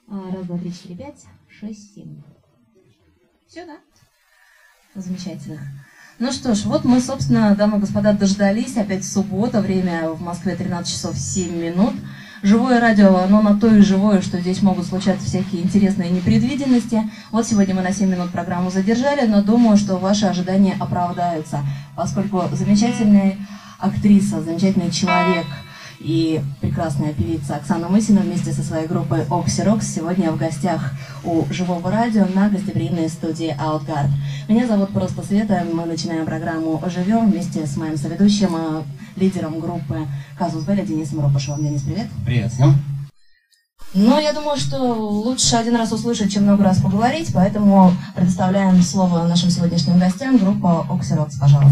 Раз, два, три, четыре, пять, шесть, семь. Все, да? Замечательно. Ну что ж, вот мы, собственно, дамы и господа, дождались. Опять суббота, время в Москве 13 часов 7 минут. Живое радио, оно на то и живое, что здесь могут случаться всякие интересные непредвиденности. Вот сегодня мы на 7 минут программу задержали, но думаю, что ваши ожидания оправдаются, поскольку замечательная актриса, замечательный человек и прекрасная певица Оксана Мысина вместе со своей группой Окси Рокс сегодня в гостях у Живого радио на гостеприимной студии Outgard. Меня зовут просто Света, мы начинаем программу «Живем» вместе с моим соведущим, лидером группы Казус Белли Денисом Ропашевым. Денис, привет. Привет. Ну, я думаю, что лучше один раз услышать, чем много раз поговорить, поэтому предоставляем слово нашим сегодняшним гостям. Группа Окси Рокс, пожалуйста.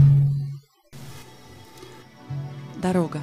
Дорога.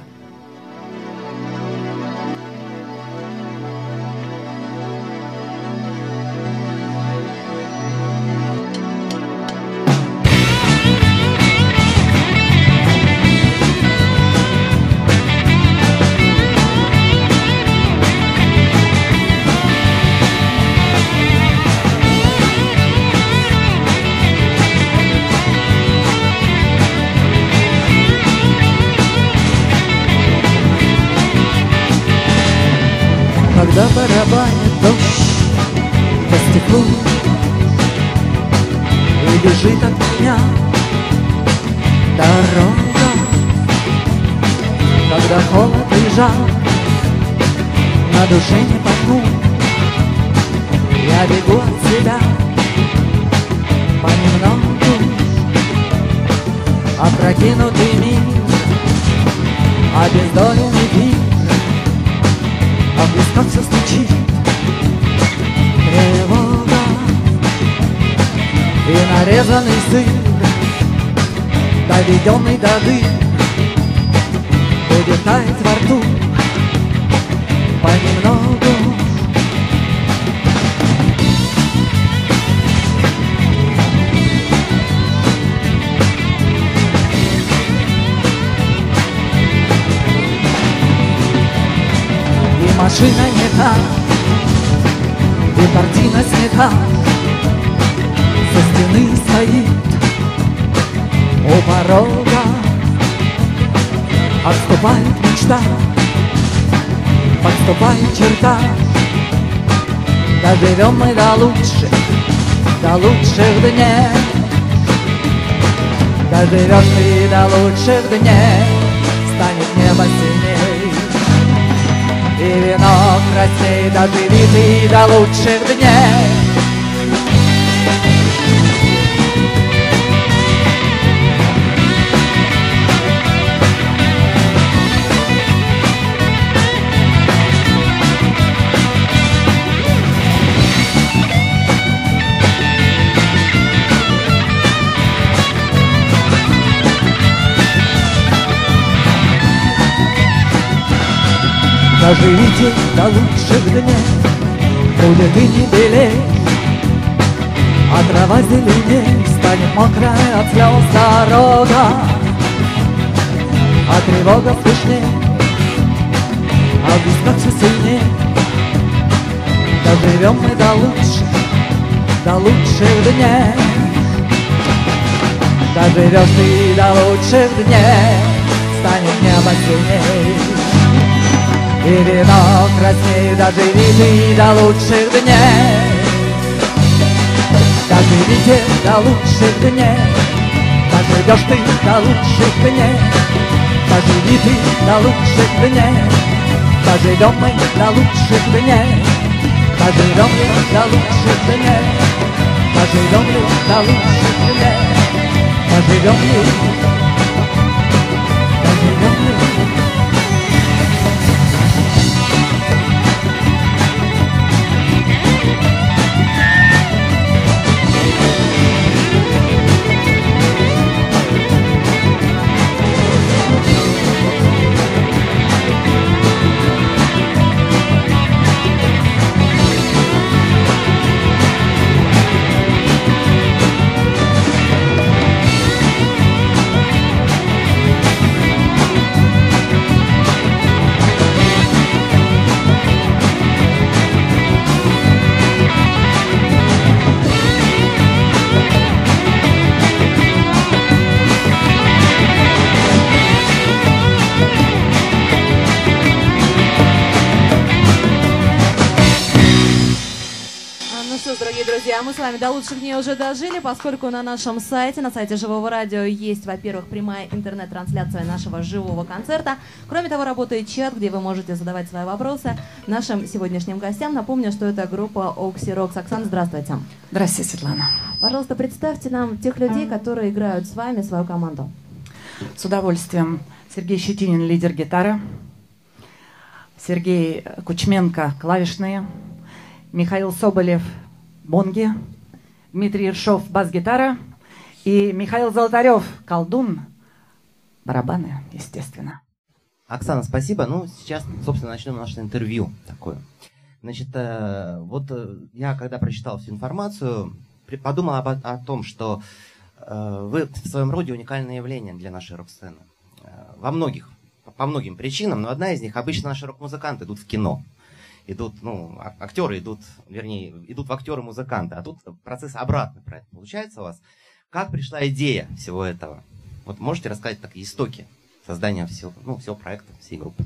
Когда барабанит дождь по стеклу и бежит от меня дорога, когда холод и жар на душе не пойму, я бегу от себя понемногу. Опрокинутый мир, обездоленный пир, а в висках все стучит тревога, и нарезанный сыр, доведенный до дыр, будет таять во рту понемногу. Машина не та, и картина снята, со стены стоит у порога. Отступает мечта, подступает черта, доживем мы до лучших дней. Доживешь ты до лучших дней, станет небо синей и вино красней, доживи ты до лучших дней. Доживите до лучших дней, будет и не белей, а трава зеленей, станет мокрая от слез дорога, а тревога слышней, а в висках все сильней. Доживем мы до лучших дней. Доживешь ты до лучших дней, станет небо сильней и вино красней, доживи ты до лучших дней. Доживите до лучших дней, доживешь ты до лучших дней. Доживи ты до лучших дней, доживем мы до лучших дней. Доживем ли до лучших дней, доживем ли до лучших дней. Доживем ли, доживем ли. а мы с вами до лучших дней уже дожили, поскольку на нашем сайте, на сайте Живого радио, есть, во-первых, прямая интернет-трансляция нашего живого концерта. Кроме того, работает чат, где вы можете задавать свои вопросы нашим сегодняшним гостям. Напомню, что это группа Окси Рокс. Оксана, здравствуйте. Здравствуйте, Светлана. Пожалуйста, представьте нам тех людей, которые играют с вами, свою команду. С удовольствием. Сергей Щетинин, лидер гитары. Сергей Кучменко, клавишные. Михаил Соболев, бонги. Дмитрий Ершов, бас-гитара. И Михаил Золотарев, колдун, барабаны, естественно. Оксана, спасибо. Ну, сейчас, собственно, начнем наше интервью такое. Значит, я, когда прочитал всю информацию, подумал о том, что вы в своем роде уникальное явление для нашей рок-сцены. По многим причинам, но одна из них, обычно наши рок-музыканты идут в кино. Актеры идут в актеры-музыканты, а тут процесс обратный про это получается у вас. Как пришла идея всего этого? Вот можете рассказать такие истоки создания всего проекта, всей группы?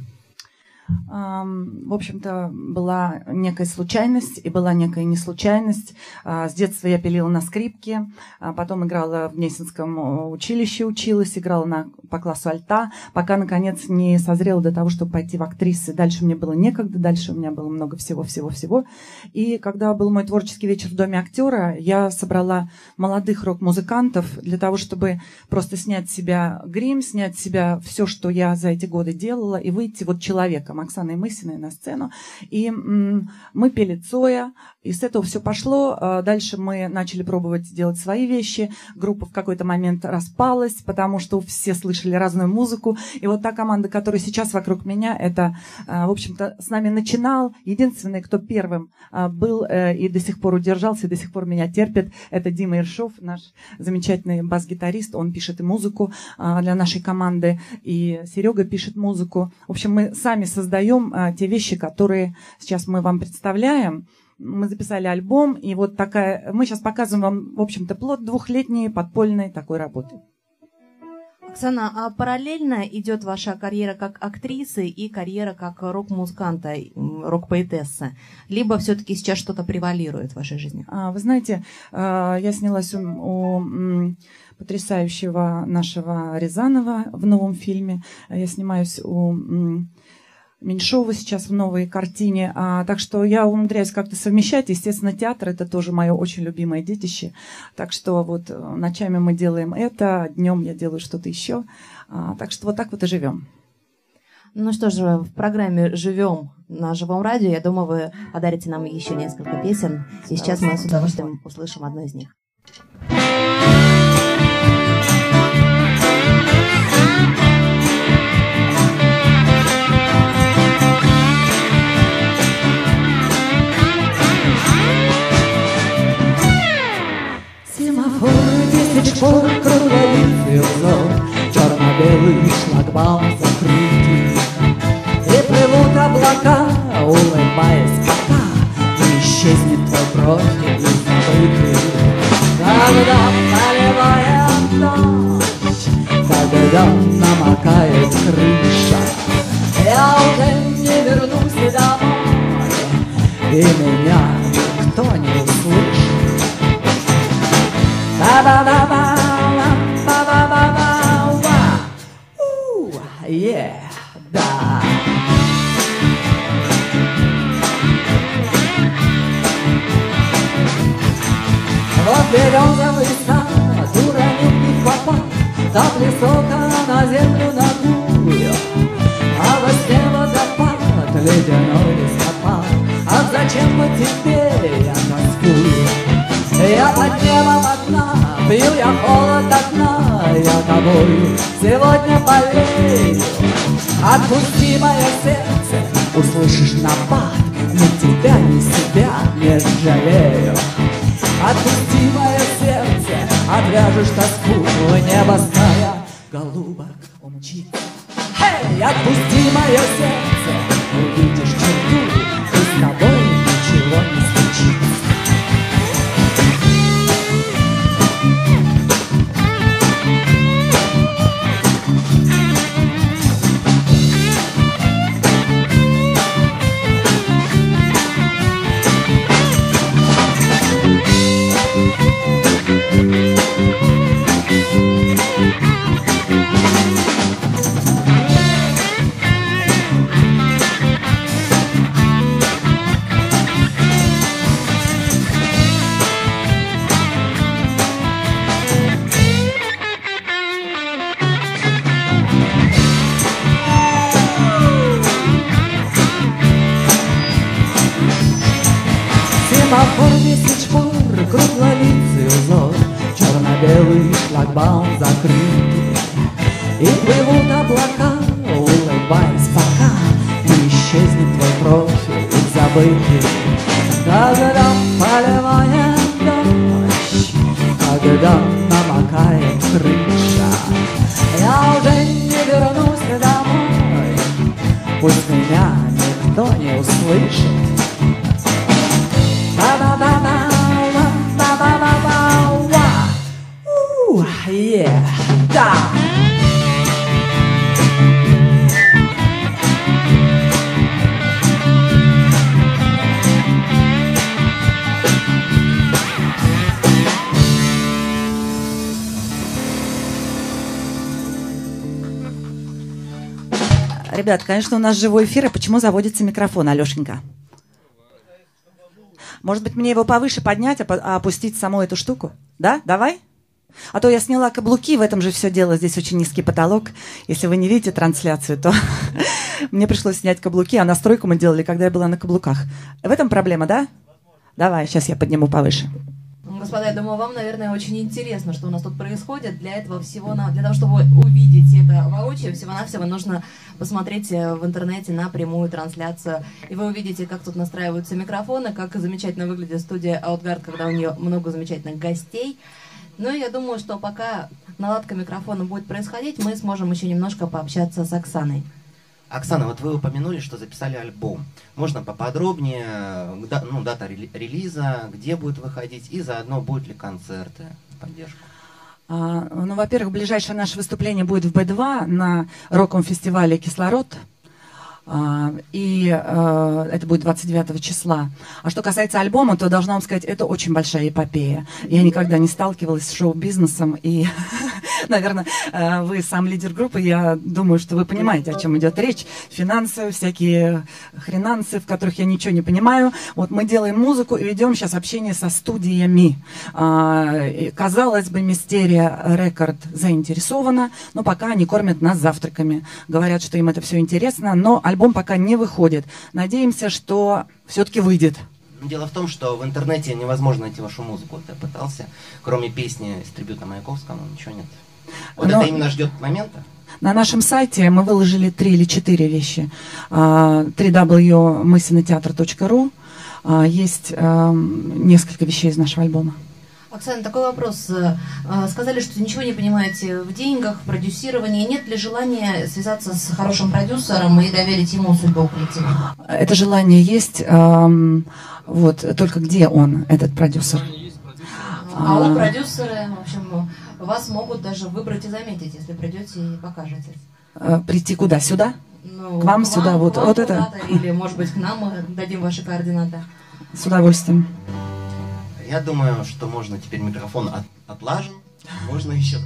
В общем-то, была некая случайность и была некая неслучайность. С детства я пилила на скрипке, потом играла в Гнесинском училище, училась, играла по классу альта, пока, наконец, не созрела до того, чтобы пойти в актрисы. Дальше мне было некогда, дальше у меня было много всего-всего-всего. И когда был мой творческий вечер в Доме актера, я собрала молодых рок-музыкантов для того, чтобы просто снять с себя грим, снять с себя все, что я за эти годы делала, и выйти вот человеком, Оксаной Мысиной, на сцену. И мы пели Цоя, и с этого все пошло. Дальше мы начали пробовать делать свои вещи. Группа в какой-то момент распалась, потому что все слышали разную музыку. И вот та команда, которая сейчас вокруг меня, это, в общем-то, с нами начинал. Единственный, кто первым был и до сих пор удержался, и до сих пор меня терпит, это Дима Ершов, наш замечательный бас-гитарист. Он пишет и музыку для нашей команды, и Серега пишет музыку. В общем, мы сами создаем те вещи, которые сейчас мы вам представляем. Мы записали альбом, и вот мы сейчас показываем вам, в общем-то, плод двухлетней подпольной такой работы. Оксана, а параллельно идет ваша карьера как актрисы и карьера как рок-музыканта, рок-поэтессы? Либо все-таки сейчас что-то превалирует в вашей жизни? Вы знаете, я снялась у потрясающего нашего Рязанова в новом фильме. Я снимаюсь у Меньшова сейчас в новой картине. Так что я умудряюсь как-то совмещать. Естественно, театр — это тоже мое очень любимое детище. Так что вот ночами мы делаем это, днем я делаю что-то еще. Так что вот так вот и живем. Ну что же, в программе «Живем» на Живом радио, я думаю, вы подарите нам еще несколько песен. И сейчас мы с удовольствием услышим одну из них. Шпор, круговицы узор, черно-белый шлагбаум закрытый. И плывут облака, улыбаясь пока не исчезнет твой профиль забытый. Когда поливает дождь, когда намокает крыша, я уже не вернусь домой, и меня никто не услышит. Да. Вот березовый сад, уронил не хватает, так высоко на землю ногую, а во сне водопад, ледяной листопад. А зачем бы теперь я тоскую? Я под небом одна, пью я холод окна, я тобой сегодня болею. Отпусти мое сердце, услышишь напад, ни тебя, ни себя не жалею. Отпусти мое сердце, отвяжешь тоску, в небо стая голубок умчится. Эй, отпусти мое сердце, увидишь черту, и с тобой ничего не случится. белый шлагбаум закрыт, и плывут облака, улыбаясь пока не исчезнет твой профиль из забытых. Когда поливает дождь, когда намокает крыша, я уже не вернусь домой, пусть меня никто не услышит. Да. Ребят, конечно, у нас живой эфир, а почему заводится микрофон, Алешенька? Может быть, мне его повыше поднять, а опустить саму эту штуку? Да? Давай? А то я сняла каблуки, в этом же все дело. Здесь очень низкий потолок. Если вы не видите трансляцию, то мне пришлось снять каблуки, а настройку мы делали, когда я была на каблуках. В этом проблема, да? Давай, сейчас я подниму повыше. Господа, я думаю, вам, наверное, очень интересно, что у нас тут происходит. Для этого всего, для того, чтобы увидеть это воочию, всего-навсего нужно посмотреть в интернете на прямую трансляцию. И вы увидите, как тут настраиваются микрофоны, как замечательно выглядит студия Outguard, когда у нее много замечательных гостей. Ну и я думаю, что пока наладка микрофона будет происходить, мы сможем еще немножко пообщаться с Оксаной. Оксана, вот вы упомянули, что записали альбом. Можно поподробнее, дата релиза, где будет выходить, и заодно будут ли концерты в поддержку? Ну, во-первых, ближайшее наше выступление будет в Б2 на роковом фестивале «Кислород». И это будет 29 числа. А что касается альбома, то должна вам сказать, это очень большая эпопея. Я никогда не сталкивалась с шоу-бизнесом, и, наверное, вы сам лидер группы, я думаю, что вы понимаете, о чем идет речь. Финансы, всякие хренансы, в которых я ничего не понимаю. Вот мы делаем музыку и ведем сейчас общение со студиями. Казалось бы, Мистерия Рекорд заинтересована, но пока они кормят нас завтраками. Говорят, что им это все интересно, но альбом пока не выходит. Надеемся, что все-таки выйдет. Дело в том, что в интернете невозможно найти вашу музыку. Вот я пытался, кроме песни с трибьютом Маяковскому, ничего нет. Вот это именно ждет момента? На нашем сайте мы выложили 3 или 4 вещи. www.мысинотеатр.ру. Есть несколько вещей из нашего альбома. Оксана, такой вопрос. Сказали, что ничего не понимаете в деньгах, в продюсировании. Нет ли желания связаться с хорошим продюсером и доверить ему судьбу коллектива? Это желание есть. Вот, только где он, этот продюсер? А он продюсеры, в общем, вас могут даже выбрать и заметить, если придете и покажетесь. Прийти куда? Сюда? Ну, к вам сюда, вот это? Или, может быть, к нам мы дадим ваши координаты. С удовольствием. Я думаю, что можно теперь микрофон отлажен. Можно еще.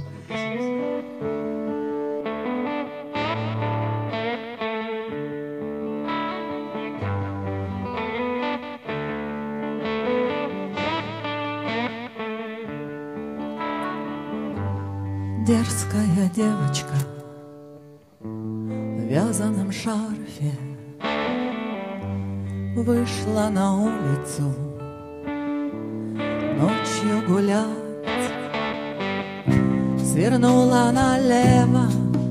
Дерзкая девочка в вязаном шарфе вышла на улицу ночью гулять, свернула налево,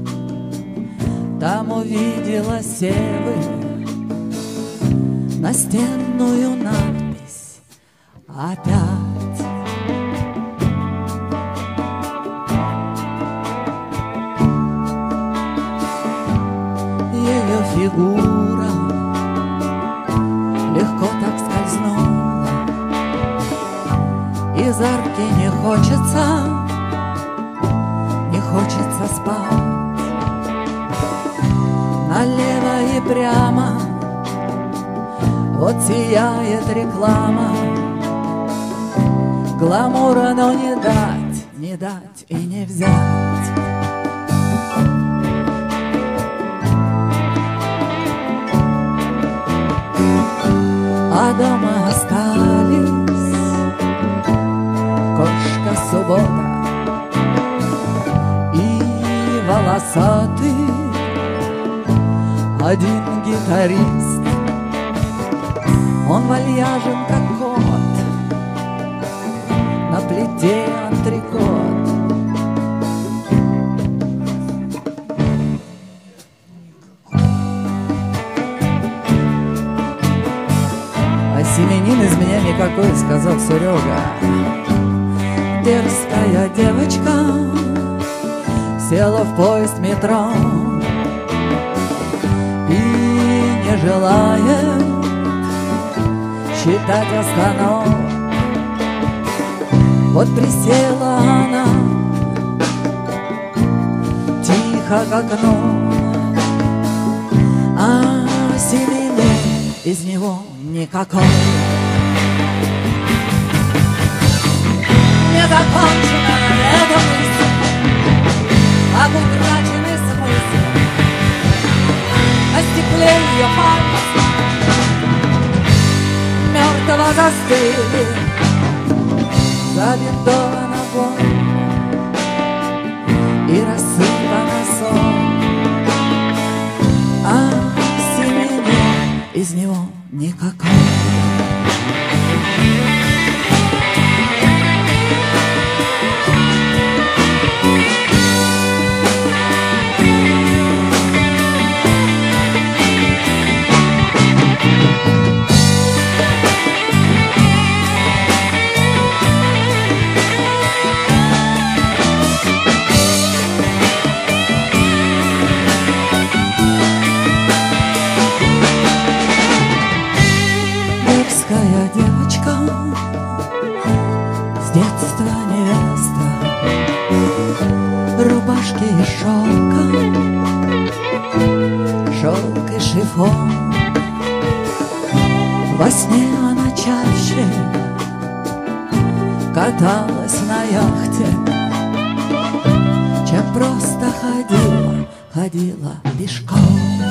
там увидела севы, настенную надпись «Опять». Ее фигура легко так скользнула, из арки не хочется спать. Налево и прямо вот сияет реклама, гламура, но не дать и не взять. А дома остались кошка Суббота и волосатый один гитарист. Он вальяжен, как кот, на плите антрикот. А семенин из меня никакой, сказал Серега. Дерзкая девочка села в поезд метро и не желает считать остановок. Вот присела она тихо к окну, а семенин из него никакой. Незаконченная эта мысль, как утраченный смысл, на стекле ее пальцы мертво застыли, забинтована боль и рассыпана сон, а семенин из него никакой. Девочка, с детства невеста, рубашки из шелка, шелк и шифон. Во сне она чаще каталась на яхте, чем просто ходила пешком.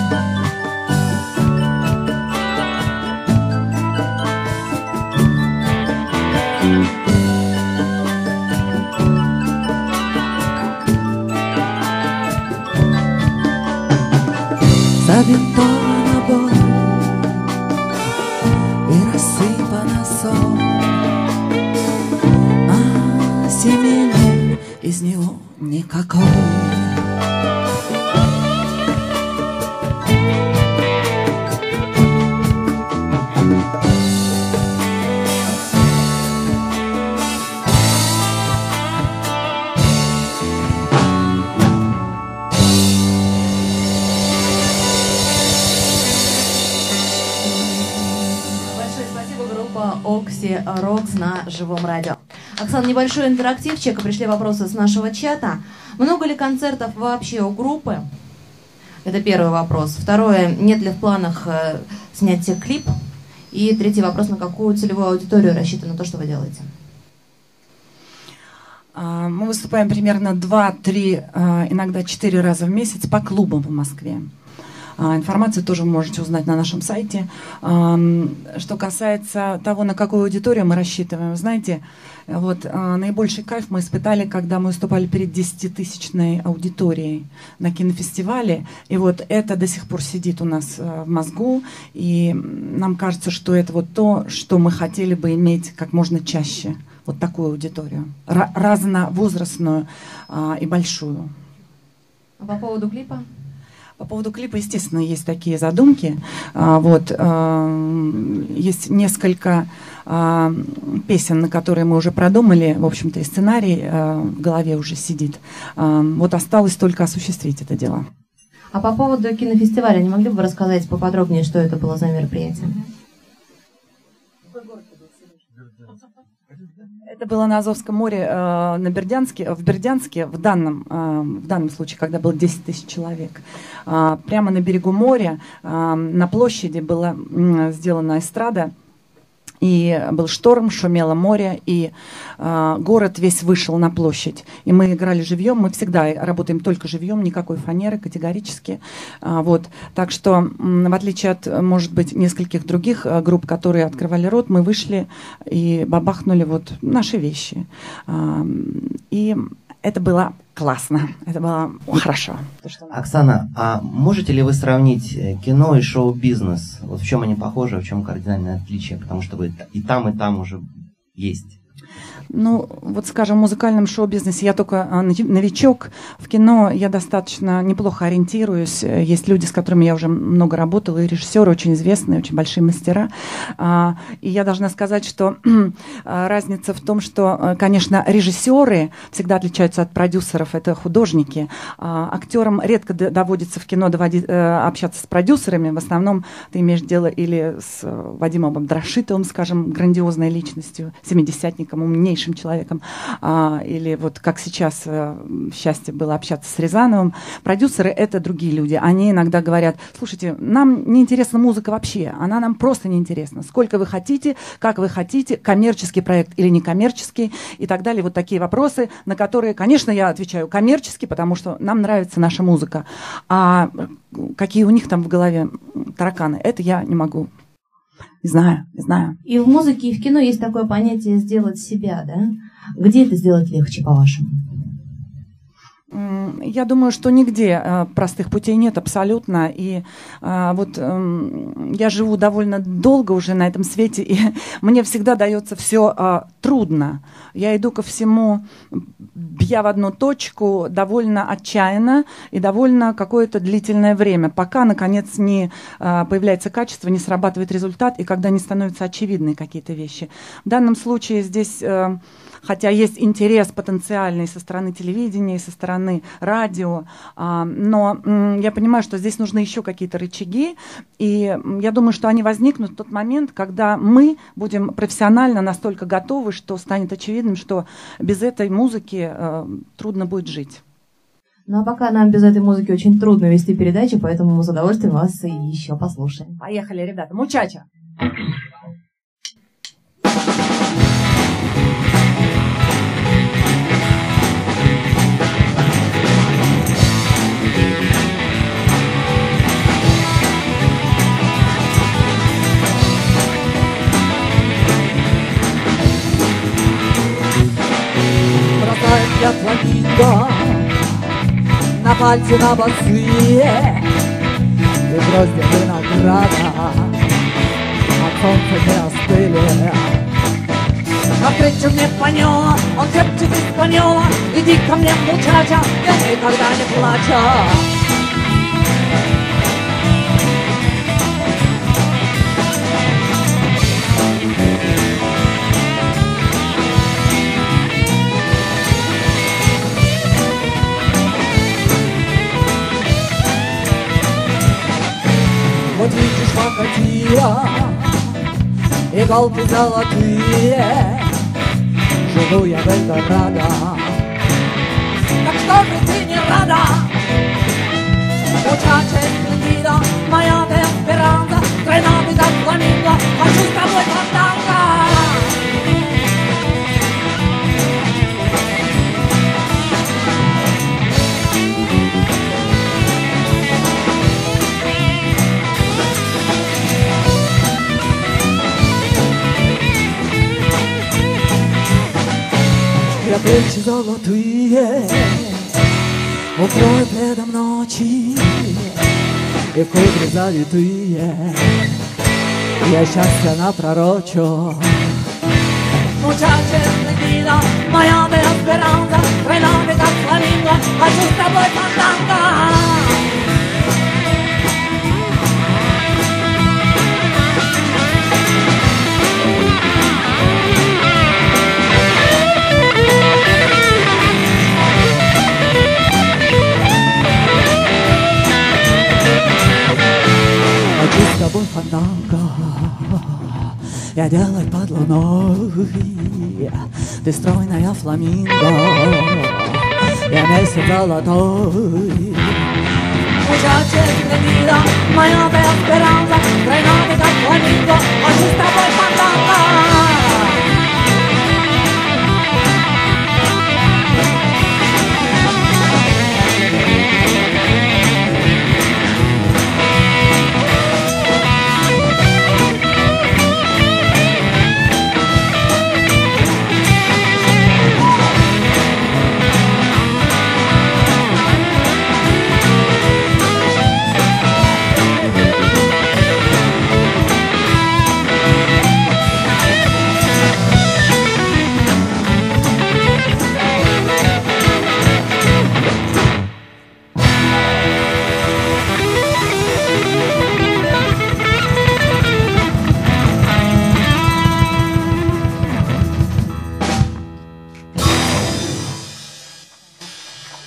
Забинтована боль и рассыпана сон, а семенин из него никакой. Окси Рокс на живом радио. Оксана, небольшой интерактивчик. Пришли вопросы с нашего чата. Много ли концертов вообще у группы? Это первый вопрос. Второе, нет ли в планах снять клип? И третий вопрос, на какую целевую аудиторию рассчитано то, что вы делаете? Мы выступаем примерно 2-3, иногда 4 раза в месяц по клубам в Москве. Информацию тоже вы можете узнать на нашем сайте. Что касается того, на какую аудиторию мы рассчитываем, знаете, вот наибольший кайф мы испытали, когда мы выступали перед 10-тысячной аудиторией на кинофестивале. И вот это до сих пор сидит у нас в мозгу. И нам кажется, что это вот то, что мы хотели бы иметь как можно чаще. Вот такую аудиторию. Разновозрастную и большую. А по поводу клипа? По поводу клипа, естественно, есть такие задумки. Вот, есть несколько песен, на которые мы уже продумали, в общем-то, и сценарий в голове уже сидит. Вот осталось только осуществить это дело. А по поводу кинофестиваля, не могли бы вы рассказать поподробнее, что это было за мероприятие? Это было на Азовском море, в Бердянске, в данном случае, когда было 10 тысяч человек. Прямо на берегу моря, на площади была сделана эстрада, и был шторм, шумело море, и город весь вышел на площадь. И мы играли живьем, мы всегда работаем только живьем, никакой фанеры категорически. Вот. Так что, в отличие от, может быть, нескольких других групп, которые открывали рот, мы вышли и бабахнули вот наши вещи. И это было классно, это было хорошо. Оксана, а можете ли вы сравнить кино и шоу-бизнес? Вот в чем они похожи, а в чем кардинальное отличие? Потому что вы и там уже есть. Ну, вот, скажем, в музыкальном шоу-бизнесе я только новичок. В кино я достаточно неплохо ориентируюсь. Есть люди, с которыми я уже много работала, и режиссеры очень известные, очень большие мастера. И я должна сказать, что разница в том, что, конечно, режиссеры всегда отличаются от продюсеров, это художники. Актерам редко доводится в кино общаться с продюсерами. В основном ты имеешь дело или с Вадимом Абдрашитовым, скажем, грандиозной личностью, семидесятником, умнейшим человеком, или вот как сейчас счастье было общаться с Рязановым. Продюсеры — это другие люди. Они иногда говорят: слушайте, нам не интересна музыка вообще, она нам просто не интересна. Сколько вы хотите, как вы хотите, коммерческий проект или некоммерческий и так далее. Вот такие вопросы, на которые, конечно, я отвечаю коммерчески, потому что нам нравится наша музыка. А какие у них там в голове тараканы, это я не могу. Не знаю. И в музыке, и в кино есть такое понятие «сделать себя», да? Где это сделать легче, по-вашему? Я думаю, что нигде простых путей нет абсолютно. И вот я живу довольно долго уже на этом свете, и мне всегда дается все трудно. Я иду ко всему, бья в одну точку, довольно отчаянно и довольно какое-то длительное время, пока, наконец, не появляется качество, не срабатывает результат, и когда не становятся очевидны какие-то вещи. В данном случае здесь... Хотя есть интерес потенциальный со стороны телевидения и со стороны радио, но я понимаю, что здесь нужны еще какие-то рычаги, и я думаю, что они возникнут в тот момент, когда мы будем профессионально настолько готовы, что станет очевидным, что без этой музыки трудно будет жить. Ну а пока нам без этой музыки очень трудно вести передачу, поэтому мы с удовольствием вас и еще послушаем. Поехали, ребята. Мучача! Я фламинго на пальцы на босые и грозди винограда от солнца не остыли. Навстречу мне Панёва, он шепчет Испанёва: иди ко мне, мучача, я никогда не плачу. Вот видишь, факатия, иголки золотые, живу я в Эльдорадо. Так что же ты не рада? Мучача эсплендида, моя де эсперанza, тройная как фламинго, хочу с тобой фонтанка. Я плечи золотые укрою пледом ночи, и в кудри залитые я счастье напророчу. Мучача эсплендида, моя де эсперанza, тройная как фламинго, хочу с тобой фонтанка. С тобой фонтанка, я делаю под луной, ты стройная фламинго, я месяц золотой. Мучача эсплендида, моя де эсперанza, тройная как фламинго, хочу с тобой фонтанка.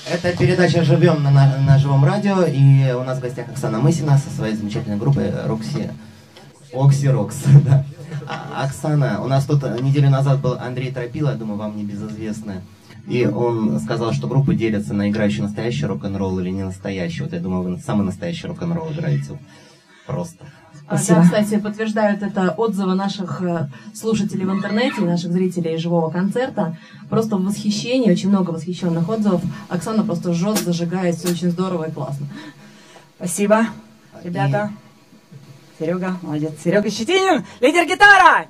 Это передача «Живем» на живом радио, и у нас в гостях Оксана Мысина со своей замечательной группой Окси Рокс. Да. Оксана, у нас тут неделю назад был Андрей Тропила, я думаю, вам небезызвестный. И он сказал, что группы делятся на играющий настоящий рок-н-ролл или не настоящий. Вот я думаю, вы самый настоящий рок-н-ролл играете. Просто. Спасибо. Да, кстати, подтверждают это отзывы наших слушателей в интернете, наших зрителей живого концерта. Просто в восхищении, очень много восхищенных отзывов. Оксана просто жжет, зажигает, все очень здорово и классно. Спасибо, ребята. Серега, молодец. Серега Щетинин, лидер гитара!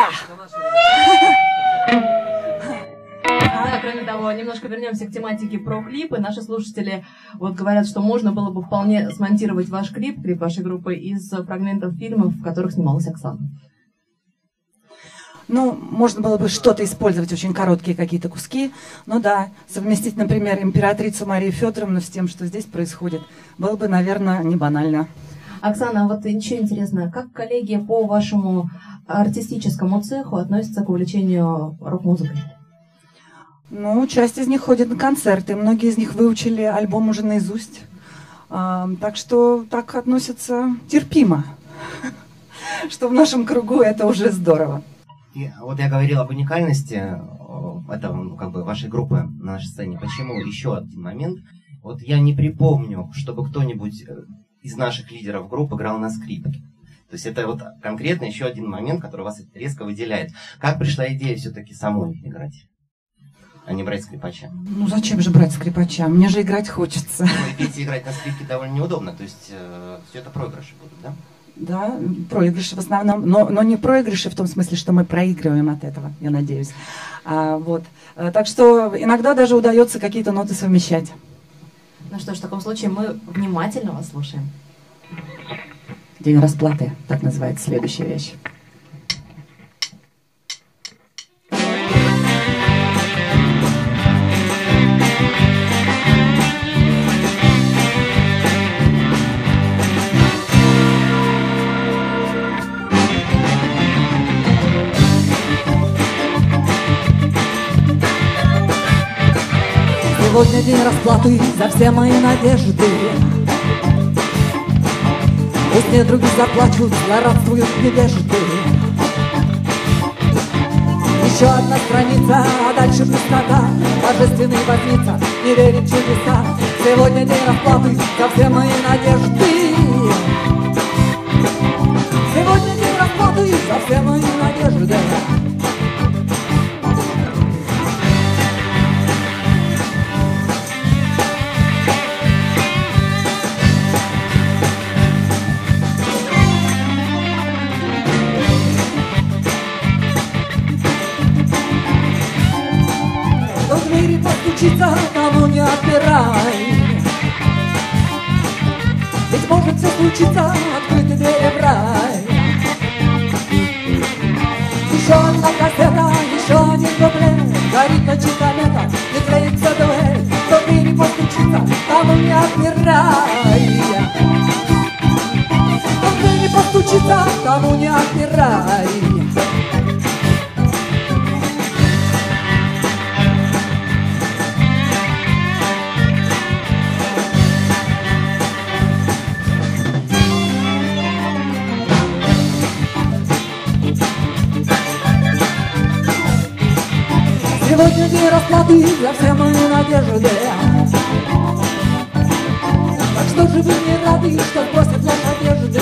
Да, кроме того, немножко вернемся к тематике про клипы. Наши слушатели вот говорят, что можно было бы вполне смонтировать ваш клип вашей группы из фрагментов фильмов, в которых снималась Оксана. Ну, можно было бы что-то использовать, очень короткие какие-то куски. Ну да, совместить, например, императрицу Марию Федоровну с тем, что здесь происходит, было бы, наверное, не банально. Оксана, вот еще интересно, как коллеги по вашему артистическому цеху относятся к увлечению рок-музыкой? Ну, часть из них ходит на концерты, многие из них выучили альбом уже наизусть. Так что так относятся терпимо, что в нашем кругу это уже здорово. И вот я говорил об уникальности вашей группы на нашей сцене. Почему? Еще один момент. Вот я не припомню, чтобы кто-нибудь из наших лидеров группы играл на скрипке. То есть это вот конкретно еще один момент, который вас резко выделяет. Как пришла идея все-таки самой играть, а не брать скрипача? Ну зачем же брать скрипача? Мне же играть хочется. Ну, и петь и играть на скрипке довольно неудобно, то есть все это проигрыши будут, да? Да, проигрыши в основном, но не проигрыши в том смысле, что мы проигрываем от этого, я надеюсь. Так что иногда даже удается какие-то ноты совмещать. Ну что ж, в таком случае мы внимательно вас слушаем. День расплаты, так называется следующая вещь. Сегодня день расплаты за все мои надежды. Пусть недруги заплачут, злорадствуют невежды. Еще одна страница, а дальше пустота. Божественный возница не верит в чудеса. Сегодня день расплаты за все мои надежды. Сегодня день расплаты за все мои надежды. Тому не отпирай. Ведь может все случиться, открыты двери в рай. Еще одна кассета, еще один дубль. Горит ночи комета, не клеится дуэль. Кто в двери постучится, тому не отпирай. Кто в двери постучится, тому не отпирай. Сегодня день расплаты за все мои надежды. Так что же вы не рады, что бросят наши одежды?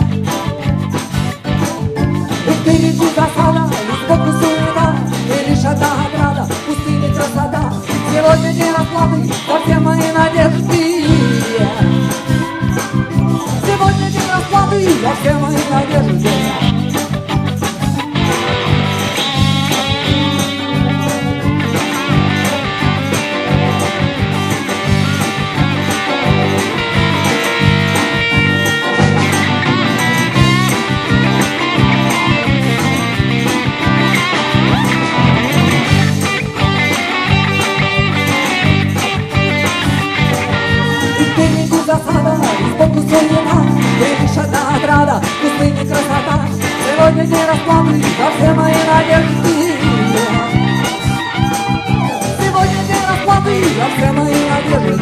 И впереди засада, и сбоку суета, и лишь одна ограда, пустыня красота. Сегодня день расплаты за все мои надежды. Сегодня день расплаты за все мои надежды. Сбоку суета, и лишь одна ограда, пустыня красота. Сегодня день расплаты за все мои надежды. Сегодня день расплаты за все мои надежды.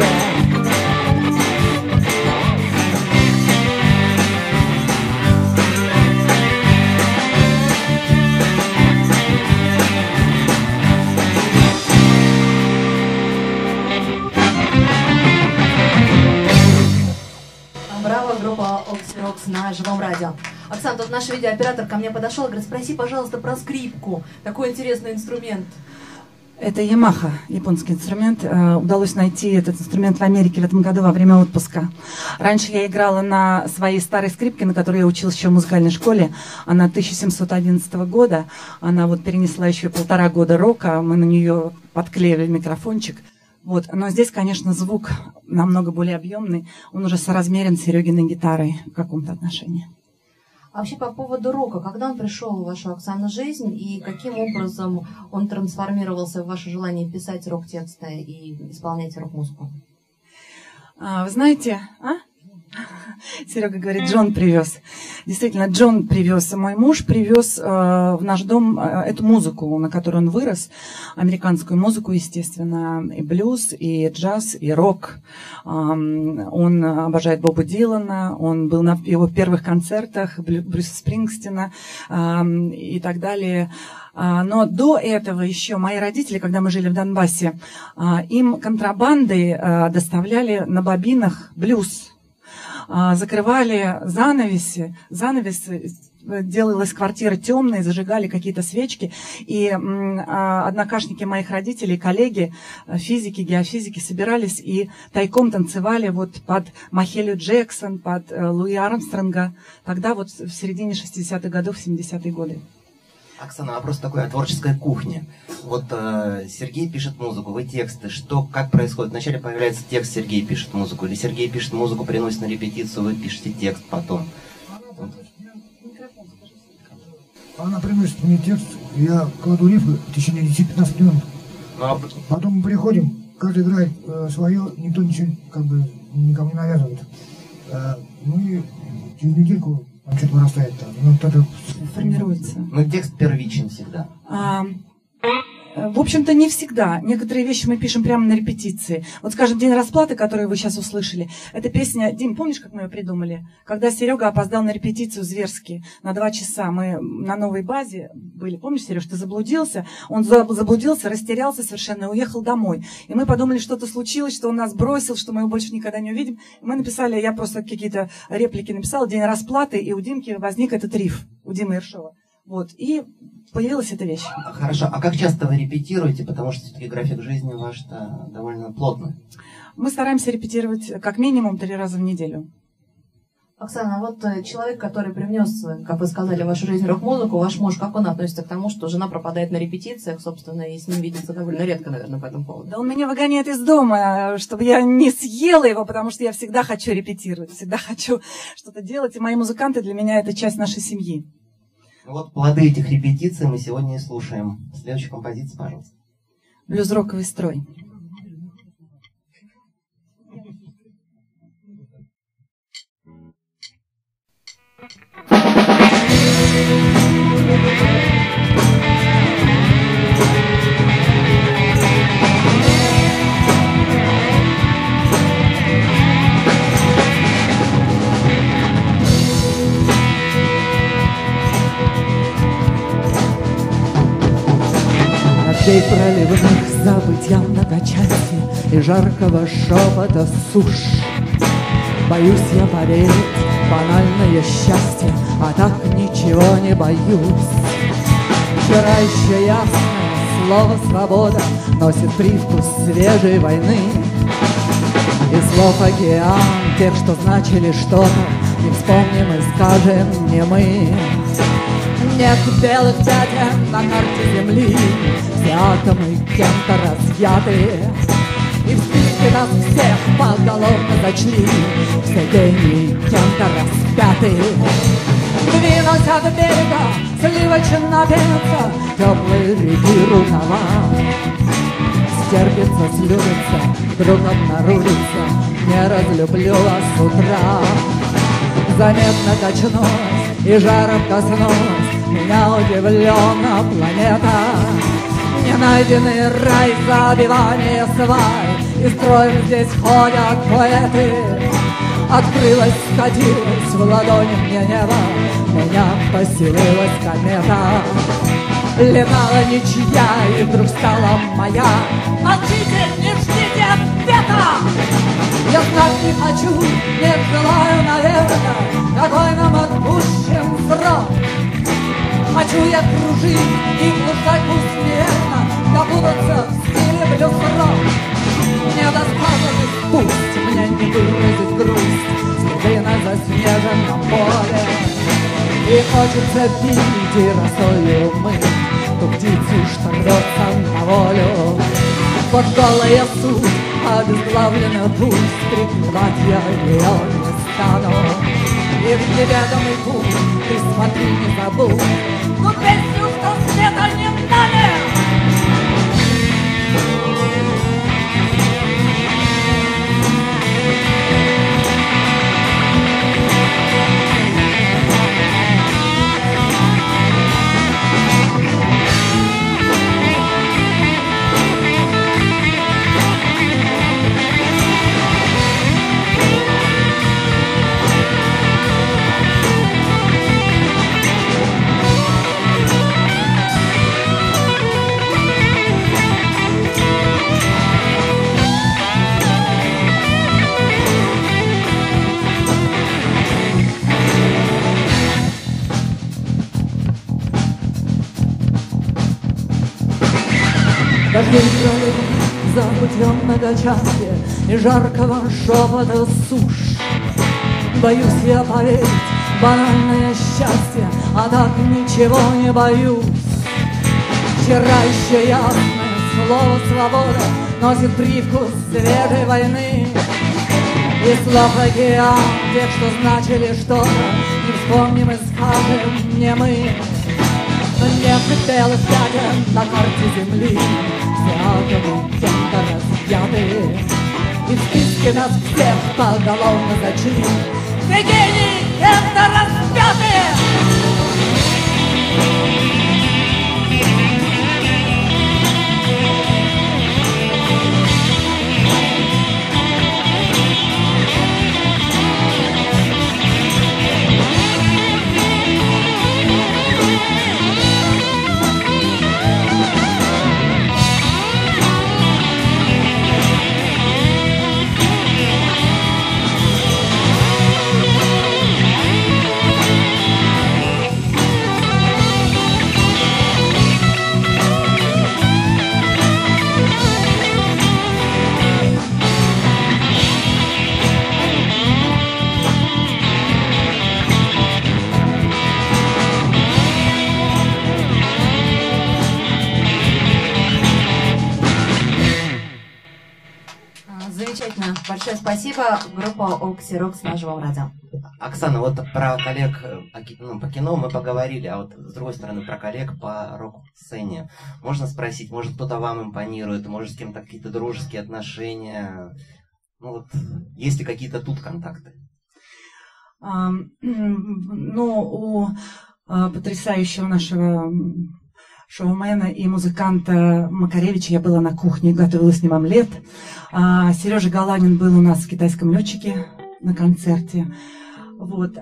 на живом радио. Оксана, тут наш видеооператор ко мне подошел и говорит, спроси, пожалуйста, про скрипку. Такой интересный инструмент. Это Yamaha, японский инструмент. Удалось найти этот инструмент в Америке в этом году во время отпуска. Раньше я играла на своей старой скрипке, на которой я училась еще в музыкальной школе. Она 1711 года. Она вот перенесла еще 1,5 года рока. Мы на нее подклеили микрофончик. Вот. Но здесь, конечно, звук намного более объемный. Он уже соразмерен с Серегиной гитарой в каком-то отношении. А вообще по поводу рока, когда он пришел в вашу, Оксана, жизнь, и каким образом он трансформировался в ваше желание писать рок-тексты и исполнять рок-музыку? Вы знаете, Серега говорит, Джон привез. Действительно, Джон привез. Мой муж привез в наш дом эту музыку, на которой он вырос. Американскую музыку, естественно, и блюз, и джаз, и рок. Он обожает Боба Дилана. Он был на его первых концертах Брюса Спрингстина и так далее. Но до этого еще мои родители, когда мы жили в Донбассе, им контрабандой доставляли на бобинах блюз. Закрывали занавесы, делалась квартира темной, зажигали какие-то свечки, и однокашники моих родителей, коллеги, физики, геофизики собирались и тайком танцевали вот под Махелю Джексон, под Луи Армстронга, тогда вот в середине 60-х годов, 70-е годы. Оксана, вопрос такой о творческой кухне. Вот Сергей пишет музыку, вы тексты. Как происходит? Вначале появляется текст, Сергей пишет музыку. Или Сергей пишет музыку, приносит на репетицию, вы пишете текст потом. Она приносит мне текст, я кладу рифы в течение 10-15 минут. Потом мы приходим, каждый играет свое, никто ничего никому не навязывает. Мы через недельку там что-то вырастает там. Это формируется. Но текст первичен всегда. В общем-то, не всегда. Некоторые вещи мы пишем прямо на репетиции. Вот, скажем, «День расплаты», который вы сейчас услышали, эта песня, Дим, помнишь, как мы ее придумали? Когда Серега опоздал на репетицию зверски на 2 часа. Мы на новой базе были. Помнишь, Сереж, ты заблудился? Он заблудился, растерялся совершенно и уехал домой. И мы подумали, что-то случилось, что он нас бросил, что мы его больше никогда не увидим. И мы написали, я просто какие-то реплики написала, «День расплаты», и у Димки возник этот риф, у Димы Ершова. Вот, и появилась эта вещь. Хорошо, а как часто вы репетируете? Потому что все-таки график жизни ваш-то довольно плотный. Мы стараемся репетировать как минимум 3 раза в неделю. Оксана, вот человек, который привнес, как вы сказали, в вашу жизнь рок-музыку, ваш муж, как он относится к тому, что жена пропадает на репетициях, собственно, и с ним видится довольно редко, наверное, по этому поводу? Да он меня выгоняет из дома, чтобы я не съела его, потому что я всегда хочу репетировать, всегда хочу что-то делать, и мои музыканты для меня это часть нашей семьи. Вот плоды этих репетиций мы сегодня и слушаем. Следующая композиция, пожалуйста. Блюз-роковый строй. Над проливных забытья многочастия и жаркого шепота суш. Боюсь я поверить в банальное счастье, а так ничего не боюсь. Вчера еще ясное слово «свобода» носит привкус свежей войны. И слов океан, тех, что значили что-то, не вспомним и скажем не мы. Нет белых пятен на карте земли, все атомы кем-то разъяты. И в списке нас всех поголовно зачли, все гении кем-то распяты. Двинусь от берега, сливочно пенятся теплые реки рукава. Стерпится, слюбится, вдруг обнаружится, не разлюблю вас с утра. Заметно качнулась и жаром коснулась меня удивлена планета. Ненайденный рай, забивание свай, и строем здесь ходят поэты. Открылась, скатилась в ладони мне небо, меня поселилась комета. Летала ничья и вдруг стала моя. Молчите, не ждите ответа! Я знать не хочу, не желаю, наверное, какой я кружить и блуждать усмиренно, допутаться в стиле блюз-рок. Мне досказанный пусть, мне не выразить грусть, следы на заснеженном поле. И хочется пить и росою мыть ту птицу, что рвется на волю. Вот голая суть, обезглавлена пусть, прикрывать я ее не стану. И в неведомый путь ты смотри, не забудь, но песню, что света не дали. Дождей пролив за путем многочасья и жаркого шепота суш. Боюсь я поверить в банальное счастье, а так ничего не боюсь. Вчера еще ясное слово «свобода» носит привкус свежей войны. И слов океан тех, что значили что-то, не вспомним и скажем не мы. Но нет белых пятен на карте земли, все атомы кем-то разъяты. И в списке нас всех поголовно зачли, все гении кем-то распяты. Замечательно. Большое спасибо. Группа Оксирок с нашего радио. Оксана, вот про коллег по кино мы поговорили, а вот с другой стороны про коллег по рок-сцене. Можно спросить, может кто-то вам импонирует, может с кем-то какие-то дружеские отношения? Ну вот, есть ли какие-то тут контакты? У потрясающего нашего шоумена и музыканта Макаревича я была на кухне, готовила с ним омлет. Сережа Галанин был у нас в «Китайском летчике» на концерте. Вот.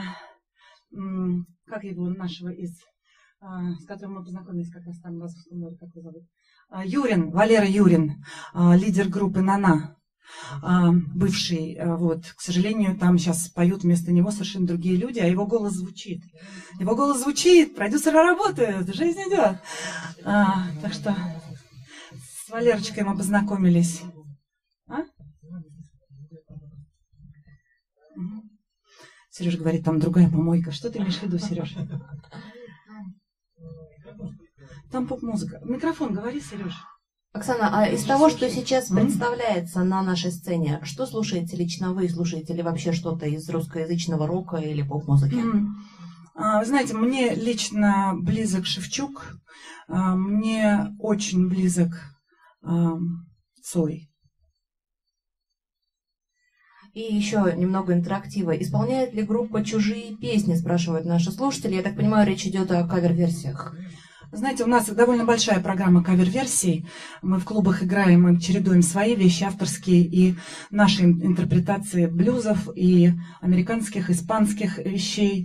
Как его нашего с которым мы познакомились как раз там в Азовском море, как его зовут? Юрин, Валера Юрин, лидер группы «Нана», бывший. Вот. К сожалению, там сейчас поют вместо него совершенно другие люди, а его голос звучит. Его голос звучит, продюсеры работают, жизнь идет. Так что с Валерочкой мы познакомились. Сережа говорит, там другая помойка. Что ты имеешь в виду, Сереж? Там поп-музыка. Микрофон, говори, Сереж. Оксана, а из того, что сейчас представляется на нашей сцене, что слушаете лично вы? Слушаете ли вообще что-то из русскоязычного рока или поп-музыки? Вы знаете, мне лично близок Шевчук, мне очень близок Цой. И еще немного интерактива. Исполняет ли группа чужие песни, спрашивают наши слушатели. Я так понимаю, речь идет о кавер-версиях. Знаете, у нас довольно большая программа кавер-версий. Мы в клубах играем, мы чередуем свои вещи авторские и наши интерпретации блюзов и американских, испанских вещей,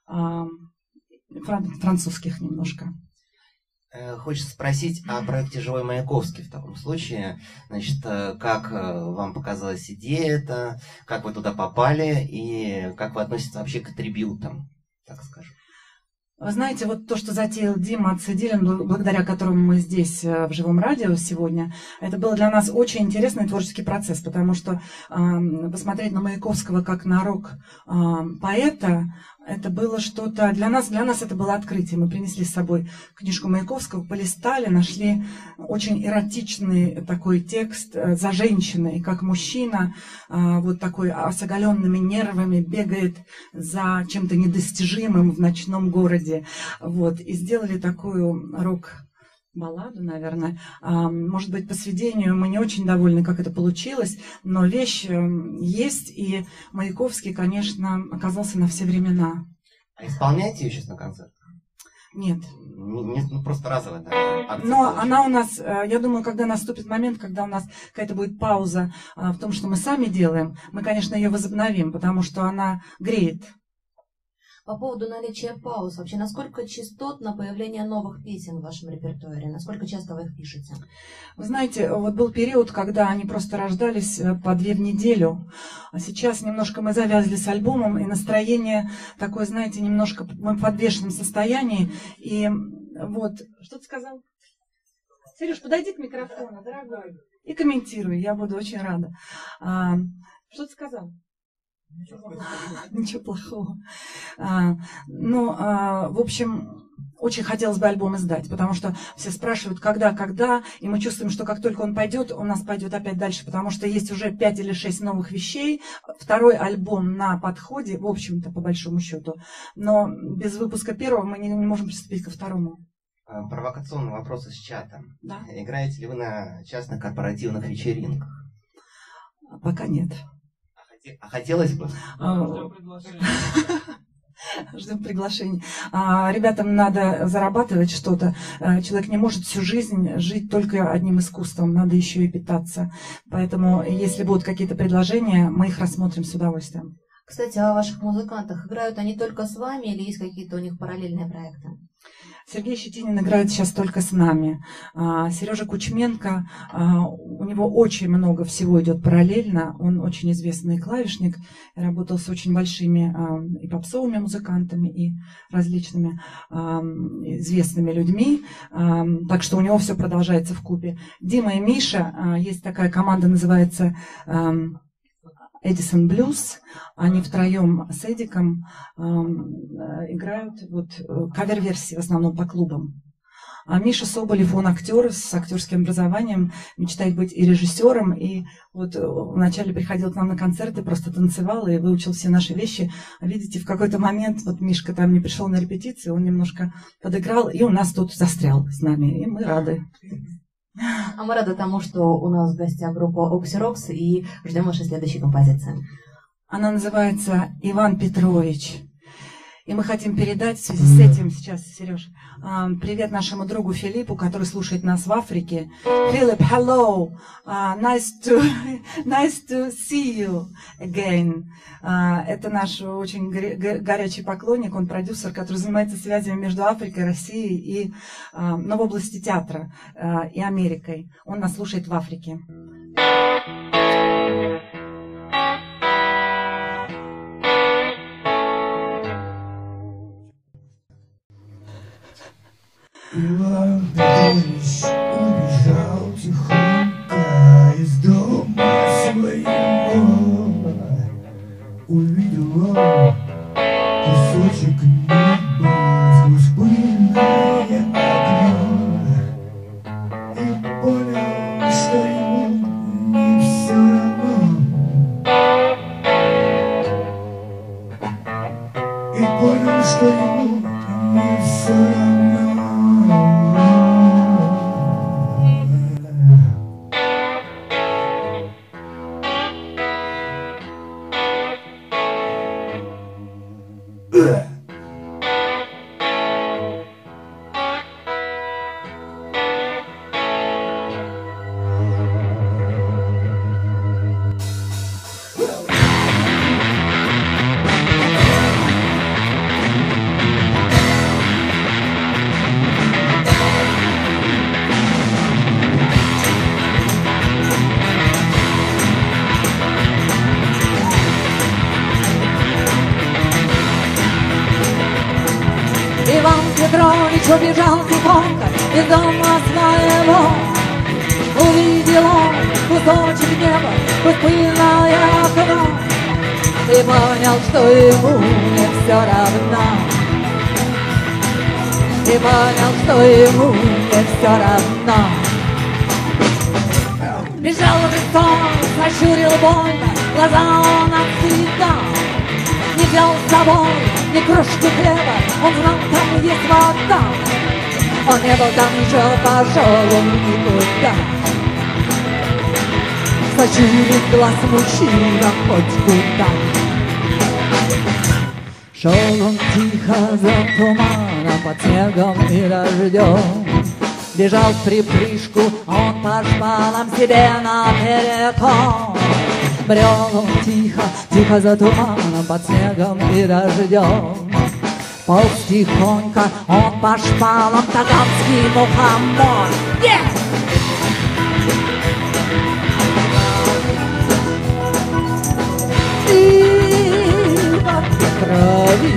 французских немножко. Хочется спросить о проекте «Живой Маяковский» в таком случае. Значит, как вам показалась идея эта, как вы туда попали и как вы относитесь вообще к трибьютам, так скажем? Вы знаете, вот то, что затеял Дима Цедилин, благодаря которому мы здесь в живом радио сегодня, это был для нас очень интересный творческий процесс, потому что посмотреть на Маяковского как на рок-поэта, это было что-то... Для нас это было открытие. Мы принесли с собой книжку Маяковского, полистали, нашли очень эротичный такой текст за женщиной, как мужчина вот такой с оголенными нервами бегает за чем-то недостижимым в ночном городе. Вот. И сделали такую рок-балладу, наверное. Может быть, по сведению мы не очень довольны, как это получилось, но вещь есть, и Маяковский, конечно, оказался на все времена. А исполняете ее сейчас на концертах? Нет. Ну, просто разовая, да? Но она у нас, я думаю, когда наступит момент, когда у нас какая-то будет пауза в том, что мы сами делаем, мы, конечно, ее возобновим, потому что она греет. По поводу наличия пауз, вообще, насколько частотно появление новых песен в вашем репертуаре? Насколько часто вы их пишете? Вы знаете, вот был период, когда они просто рождались по 2 в неделю. А сейчас немножко мы завязли с альбомом, и настроение такое, знаете, немножко в подвешенном состоянии. И вот, что ты сказал? Сереж, подойди к микрофону, дорогой, и комментируй, я буду очень рада. Что ты сказал? Ничего плохого. В общем, очень хотелось бы альбом издать, потому что все спрашивают, когда, и мы чувствуем, что как только он пойдет, у нас пойдет опять дальше, потому что есть уже 5 или 6 новых вещей, 2-й альбом на подходе, в общем-то, по большому счету, но без выпуска 1-го мы не можем приступить ко 2-му. Провокационный вопрос из чата. Да? Играете ли вы на частных корпоративных вечеринках? Пока нет. А хотелось бы? Ждем приглашений. Ребятам надо зарабатывать что-то. Человек не может всю жизнь жить только одним искусством. Надо еще и питаться. Поэтому, если будут какие-то предложения, мы их рассмотрим с удовольствием. Кстати, о ваших музыкантах. Играют они только с вами или есть какие-то у них параллельные проекты? Сергей Щетинин играет сейчас только с нами. Сережа Кучменко, у него очень много всего идет параллельно. Он очень известный клавишник, работал с очень большими и попсовыми музыкантами, и различными известными людьми. Так что у него все продолжается вкупе. Дима и Миша, есть такая команда, называется Эдисон Блюз. Они втроем с Эдиком играют кавер-версии в основном по клубам. А Миша Соболев, он актер с актерским образованием, мечтает быть и режиссером. И вот вначале приходил к нам на концерты, просто танцевал и выучил все наши вещи. А видите, в какой-то момент вот Мишка там не пришел на репетицию, он немножко подыграл, и у нас тут застрял с нами. И мы рады. А мы рады тому, что у нас в гостях группа Оксирокс, и ждем вашей следующей композиции. Она называется «Иван Петрович». И мы хотим передать в связи с этим сейчас, Сереж, привет нашему другу Филиппу, который слушает нас в Африке. Филипп, hello, nice to see you again. Это наш очень горячий поклонник, он продюсер, который занимается связями между Африкой, Россией и в области театра и Америкой. Он нас слушает в Африке. Иван Петрович убежал тихонько из дома своего. Увидел он кусочек неба сквозь пыльное окно и понял, что ему не все равно. И понял, что ему не все равно. Петрович убежал тихонько из дома своего. Увидел он кусочек неба, хоть пыльное окно, и понял, что ему не все равно. И понял, что ему не все равно. Бежал в лесом, сощурил больно, глаза он отсекал. Не взял с собой ни крошки хлеба, он знал, там есть вода. Он не был там еще, пошел он никуда. Сощурит глаз мужчина хоть куда. Шел он тихо за туманом, под снегом и дождем. Бежал в припрыжку, он по шпалам себе наперекор. Брел он тихо, тихо за туманом, под снегом и дождем. Полз тихонько, он по шпалам, таганский мухомор. Ива Петрович.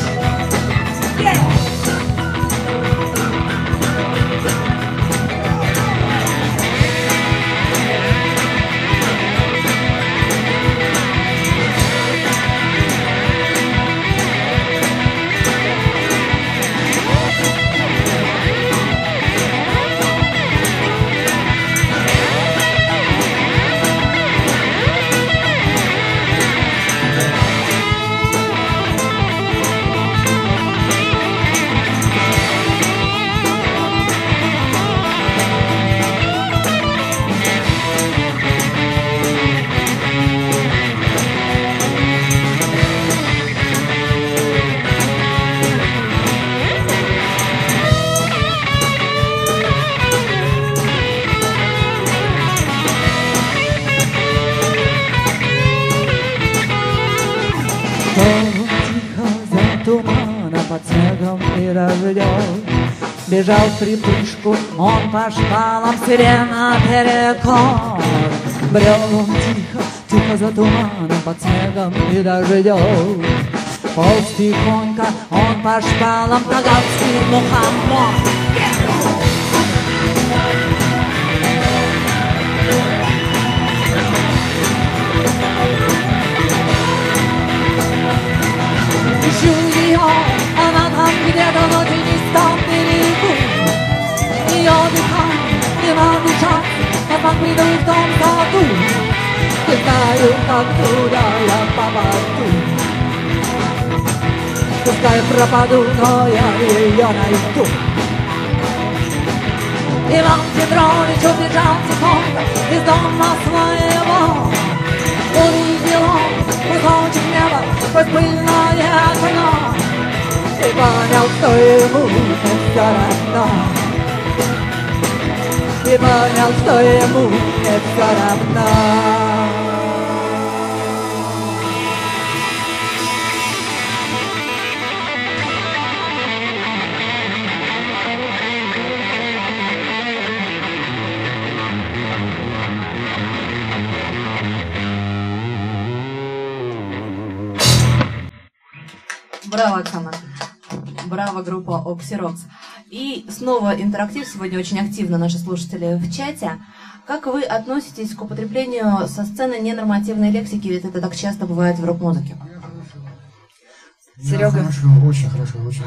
Бежал в припрыжку, он по шпалам себе наперекор. Брел он тихо, тихо за туманом, под снегом и дождем. Полз тихонько, он по шпалам, таганский мухомор. Ищу ее, она там где-то на тенистом берегу. Ее дыхание не могу дышать, как приду в том саду. Не знаю, как туда я попаду. Пускай пропаду, но я ее найду. Иван Петрович убежал тихонько из дома своего. Увидел он кусочек неба, хоть пыльное окно, и понял, что ему не все равно. И понял, что ему не все равно. Браво, Оксана. Браво, группа Оксирокс. И снова интерактив. Сегодня очень активно наши слушатели в чате. Как вы относитесь к употреблению со сцены ненормативной лексики? Ведь это так часто бывает в рок-музыке. Серега? Хорошо, очень хорошо, очень.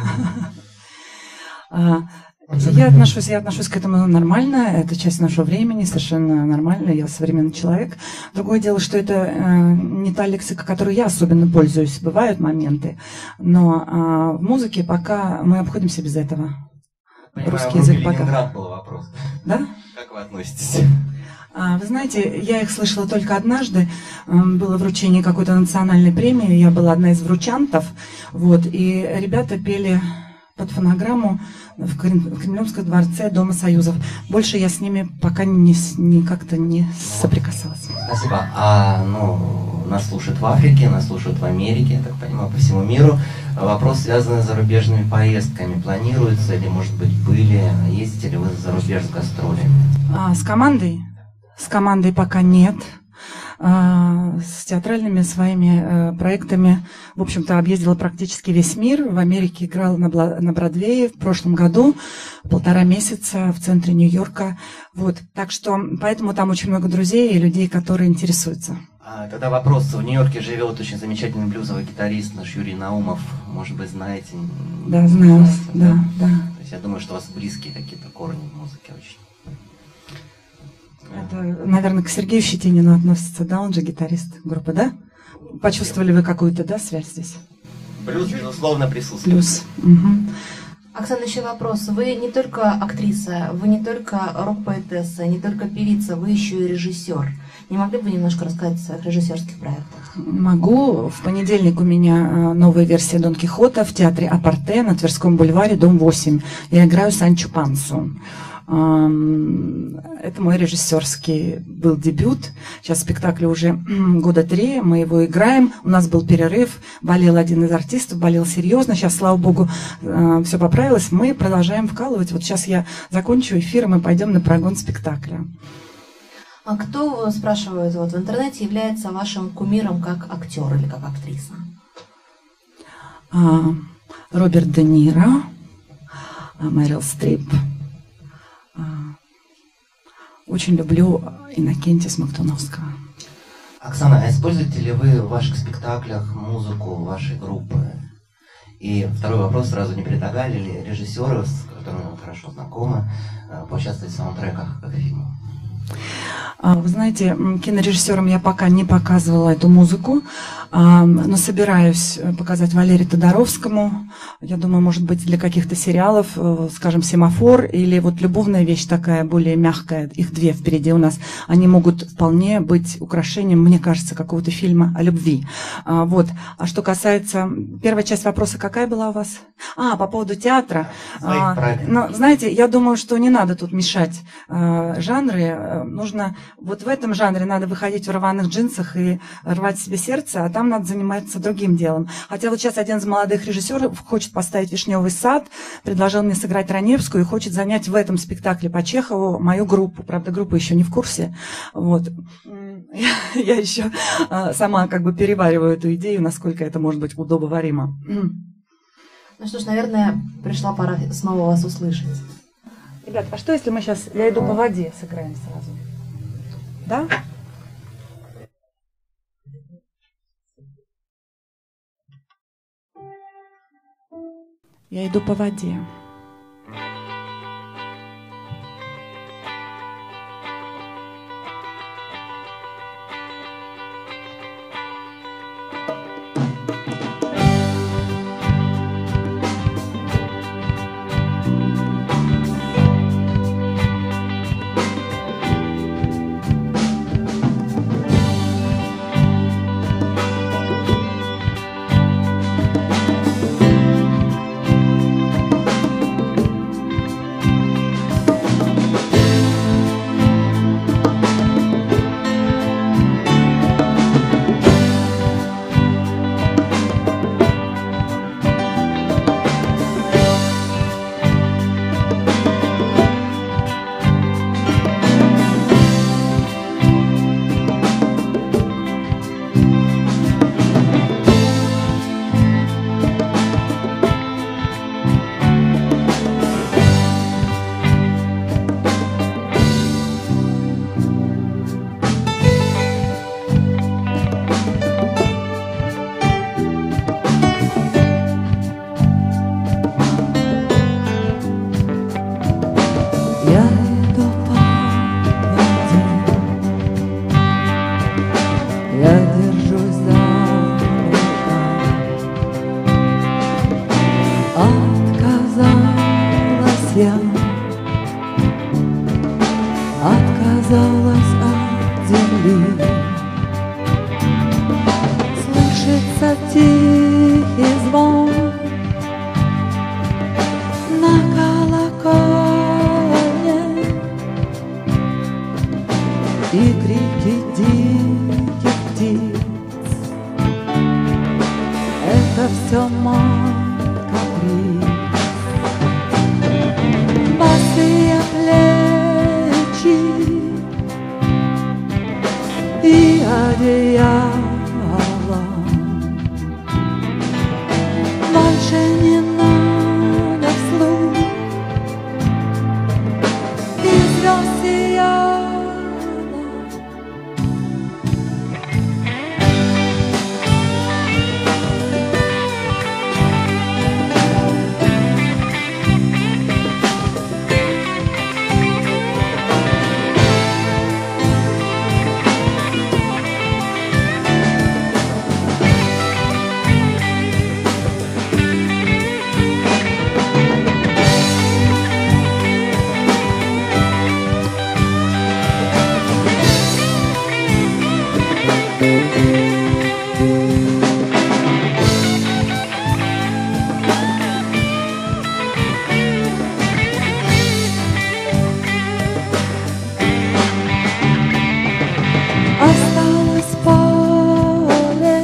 Я отношусь к этому нормально, это часть нашего времени, совершенно нормально, я современный человек. Другое дело, что это не та лексика, которой я особенно пользуюсь, бывают моменты, но в музыке пока мы обходимся без этого. Понимаю, русский язык пока. Ленинград был вопрос. Да? Как вы относитесь? Вы знаете, я их слышала только однажды. Было вручение какой-то национальной премии, я была одна из вручантов, вот, и ребята пели под фонограмму в Кремлевском дворце Дома Союзов. Больше я с ними пока как-то не соприкасалась. Спасибо. Нас слушают в Африке, нас слушают в Америке, я так понимаю, по всему миру. Вопрос, связанный с зарубежными поездками. Планируется или, может быть, были? Ездите ли вы за рубеж с гастролями? С командой? С командой пока нет. с театральными своими проектами. В общем-то, объездила практически весь мир. В Америке играла на Бродвее в прошлом году, 1,5 месяца в центре Нью-Йорка. Вот. Так что, поэтому там очень много друзей и людей, которые интересуются. Тогда вопрос. В Нью-Йорке живет очень замечательный блюзовый гитарист наш Юрий Наумов. Может быть, знаете? Да, знаю. Да. То есть я думаю, что у вас близкие какие-то корни в музыке очень. Это, наверное, к Сергею Щетинину относится, да? Он же гитарист группы, да? Почувствовали вы какую-то, да, связь здесь? Плюс, безусловно, присутствует. Плюс. Угу. Оксана, еще вопрос. Вы не только актриса, вы не только рок-поэтесса, не только певица, вы еще и режиссер. Не могли бы немножко рассказать о своих режиссерских проектах? Могу. В понедельник у меня новая версия Дон Кихота в театре Апорте на Тверском бульваре, дом 8. Я играю Санчо Пансу. Это мой режиссерский был дебют. Сейчас спектаклю уже 3 года, мы его играем. У нас был перерыв, болел один из артистов, болел серьезно. Сейчас, слава богу, все поправилось. Мы продолжаем вкалывать. Вот сейчас я закончу эфир, и мы пойдем на прогон спектакля. А кто, спрашивают вот в интернете, является вашим кумиром как актер или как актриса? Роберт Де Ниро, Мэрил Стрип. Очень люблю Иннокентия Смоктуновского. Оксана, а используете ли вы в ваших спектаклях музыку вашей группы? И второй вопрос, сразу не предлагали ли режиссеры, с которыми вы хорошо знакомы, поучаствовать в саундтреках к фильму? Вы знаете, кинорежиссерам я пока не показывала эту музыку, но собираюсь показать Валерию Тодоровскому. Я думаю, может быть, для каких-то сериалов, скажем, «Семафор» или вот любовная вещь такая, более мягкая, их 2 впереди у нас, они могут вполне быть украшением, мне кажется, какого-то фильма о любви. Вот. А что касается... Первая часть вопроса какая была у вас? По поводу театра. Знаете, я думаю, что не надо тут мешать жанры. Нужно... Вот в этом жанре надо выходить в рваных джинсах и рвать себе сердце, а там надо заниматься другим делом. Хотя вот сейчас один из молодых режиссеров хочет поставить «Вишневый сад», предложил мне сыграть Раневскую и хочет занять в этом спектакле по Чехову мою группу. Правда, группа еще не в курсе. Вот. Я еще сама как бы перевариваю эту идею, насколько это может быть удобоваримо. Ну что ж, наверное, пришла пора снова вас услышать. Ребят, а что если мы сейчас «Я иду по воде» сыграем сразу? Да? Я иду по воде. отказалась от земли. Слышится тихий звон на колокольне и крики диких птиц. Это все мой каприз. Босые плечи и одеялом. Больше не надо вслух и звезд сияла. Осталось поле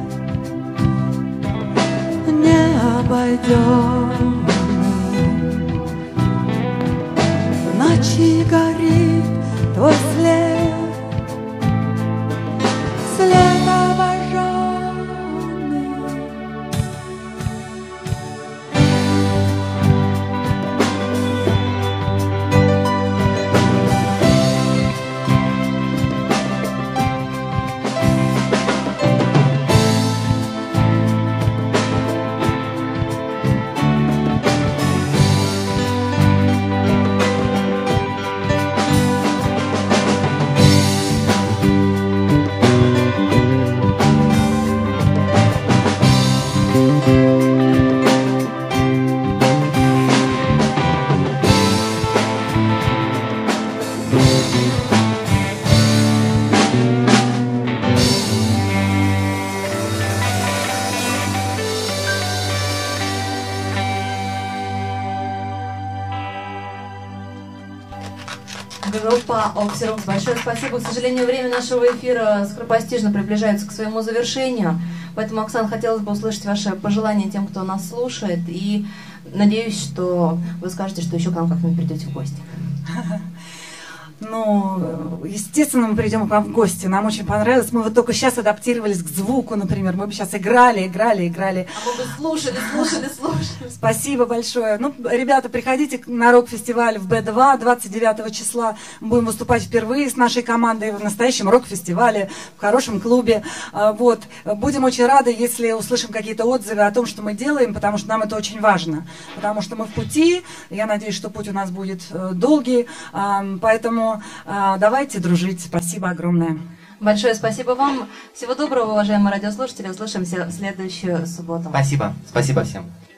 необойденным. В ночи горит твой след, след обожженный. Группа Оксирокс, большое спасибо. К сожалению, время нашего эфира скоропостижно приближается к своему завершению. Поэтому, Оксана, хотелось бы услышать ваши пожелания тем, кто нас слушает. И надеюсь, что вы скажете, что еще к нам как-нибудь придете в гости. Ну, естественно, мы придем к вам в гости. Нам очень понравилось. Мы вот только сейчас адаптировались к звуку, например. Мы бы сейчас играли. А мы бы слушали. Спасибо большое. Ну, ребята, приходите на рок-фестиваль в Б2 29 числа. Мы будем выступать впервые с нашей командой в настоящем рок-фестивале, в хорошем клубе. Вот. Будем очень рады, если услышим какие-то отзывы о том, что мы делаем, потому что нам это очень важно. Потому что мы в пути. Я надеюсь, что путь у нас будет долгий. Поэтому давайте дружить. Спасибо огромное. Большое спасибо вам. Всего доброго, уважаемые радиослушатели. Услышимся в следующую субботу. Спасибо. Спасибо всем.